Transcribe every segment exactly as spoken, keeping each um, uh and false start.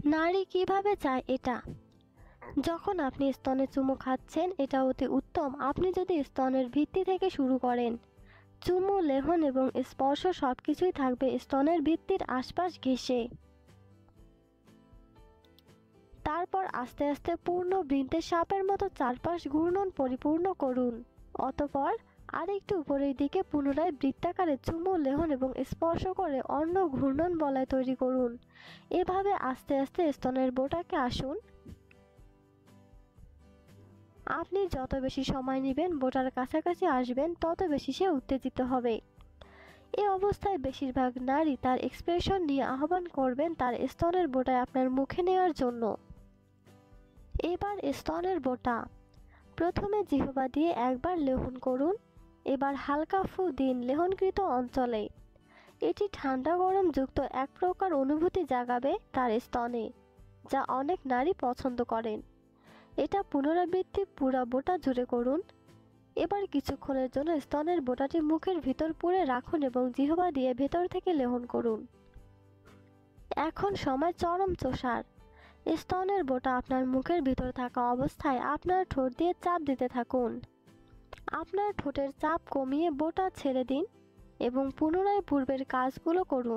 নারী কিভাবে চায় এটা? যখন আপনি স্তনে চুমু খাচ্ছেন, এটা অতি উত্তম আপনি যদি স্তনের ভিত্তি থেকে শুরু করেন। চুমু, লেহন এবং স্পর্শ সবকিছুই থাকবে স্তনের ভিত্তির আশপাশ ঘেঁষে। তারপর আস্তে আস্তে পূর্ণ বৃন্তের সাপের মতো চারপাশ ঘূর্ণন পরিপূর্ণ করুন। অতঃপর আরেকটু উপরের দিকে পুনরায় বৃত্তাকারে চুমু, লেহন এবং স্পর্শ করে অন্য ঘূর্ণন বলয় তৈরি করুন। এভাবে আস্তে আস্তে স্তনের বোটাকে আসুন। আপনি যত বেশি সময় নেবেন বোটার কাছাকাছি আসবেন, তত বেশি সে উত্তেজিত হবে। এই অবস্থায় বেশিরভাগ নারী তার এক্সপ্রেশন নিয়ে আহ্বান করবেন তার স্তনের বোটায় আপনার মুখে নেওয়ার জন্য। এবার স্তনের বোটা প্রথমে জিহ্বা দিয়ে একবার লেহন করুন। এবার হালকা ফু দিন লেহনকৃত অঞ্চলে। এটি ঠান্ডা গরম যুক্ত এক প্রকার অনুভূতি জাগাবে তার স্তনে, যা অনেক নারী পছন্দ করেন। এটা পুনরাবৃত্তি পুরা বোটা জুড়ে করুন। এবার কিছুক্ষণের জন্য স্তনের বোটাটি মুখের ভিতর পুরে রাখুন এবং জিহ্বা দিয়ে ভেতর থেকে লেহন করুন। এখন সময় চরম চোষার। স্তনের বোটা আপনার মুখের ভিতর থাকা অবস্থায় আপনার ঠোঁট দিয়ে চাপ দিতে থাকুন। আপনার ঠোঁটের চাপ কমিয়ে বোটা ছেড়ে দিন এবং পুনরায় পূর্বের কাজগুলো করুন।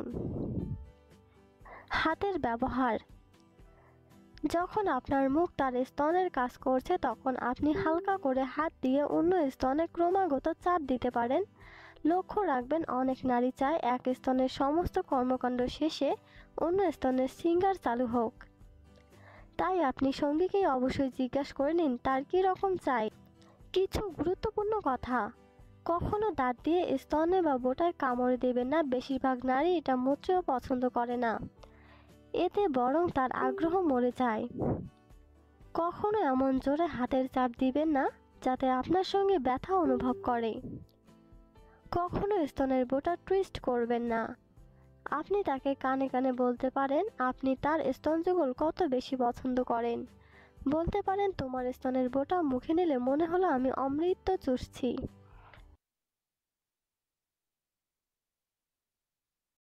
হাতের ব্যবহার। যখন আপনার মুখ তার স্তনের কাজ করছে তখন আপনি হালকা করে হাত দিয়ে অন্য স্তনে ক্রমাগত চাপ দিতে পারেন। লক্ষ্য রাখবেন অনেক নারী চায় এক স্তনের সমস্ত কর্মকাণ্ড শেষে অন্য স্তনের সিঙ্গার চালু হোক। তাই আপনি সঙ্গীকেই অবশ্যই জিজ্ঞাসা করে নিন তার কী রকম চাই। কিছু গুরুত্বপূর্ণ কথা, কখনো দাঁত দিয়ে স্তনে বা বোটায় কামড় দেবেন না। বেশিরভাগ নারী এটা মোটেও পছন্দ করে না, এতে বরং তার আগ্রহ মরে যায়। কখনো এমন জোরে হাতের চাপ দিবেন না যাতে আপনার সঙ্গে ব্যথা অনুভব করে। কখনো স্তনের বোটা টুইস্ট করবেন না। আপনি তাকে কানে কানে বলতে পারেন আপনি তার স্তনযুগল কত বেশি পছন্দ করেন। বলতে পারেন তোমার স্তনের বোটা মুখে নিলে মনে হলো আমি অমৃত চুষছি।